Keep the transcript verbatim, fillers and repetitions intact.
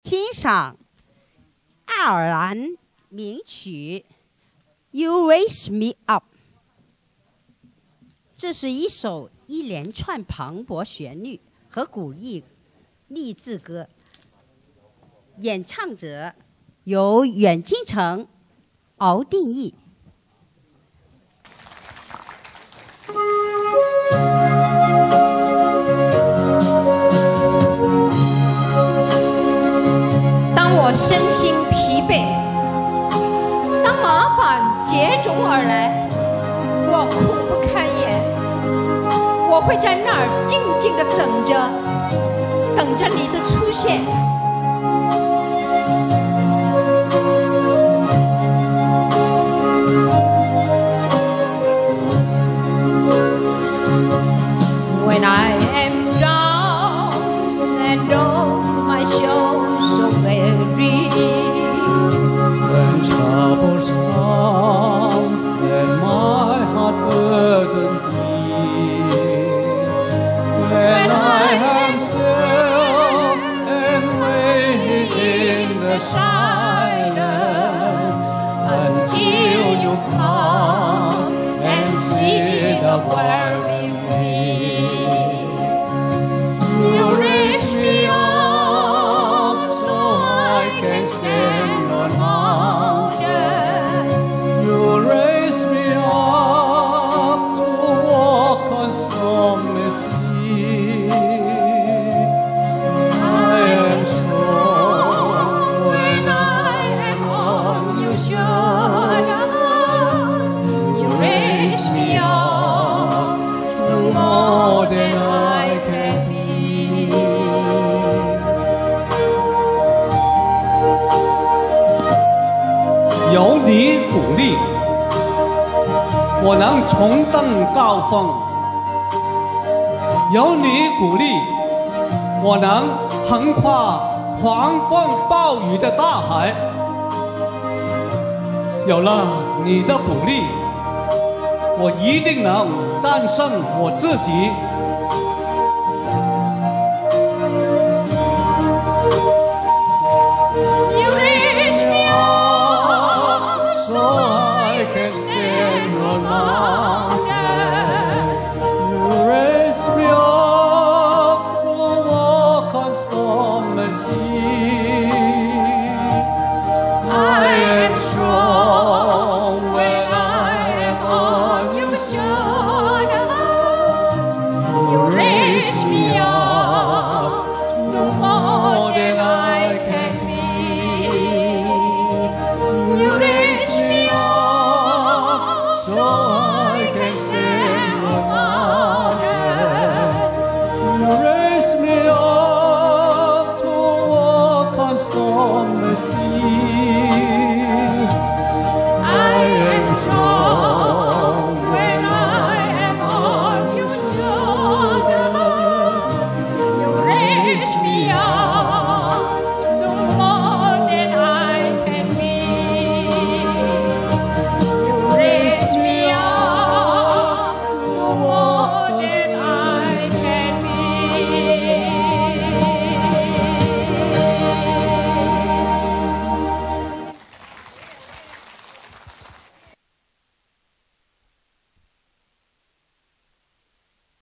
欣赏爱尔兰名曲《You Raise Me Up》。这是一首一连串磅礴旋律和鼓励励志歌，演唱者由阮金城、敖定义。 当我身心疲惫，当麻烦接踵而来，我苦不堪言，我会在那儿静静地等着，等着你的出现。When I am down and oh my soul so weary, when troubles come and my heart burdened be, when I am still and waiting in the silence until you come and see the worry free. You raise me up so I can stand on mountains. You raise me up to walk on stormy sea. I am strong when I am on your shoulders. You raise me up to more than I can be. 有你鼓励，我能重登高峰；有你鼓励，我能横跨狂风暴雨的大海。有了你的鼓励，我一定能战胜我自己。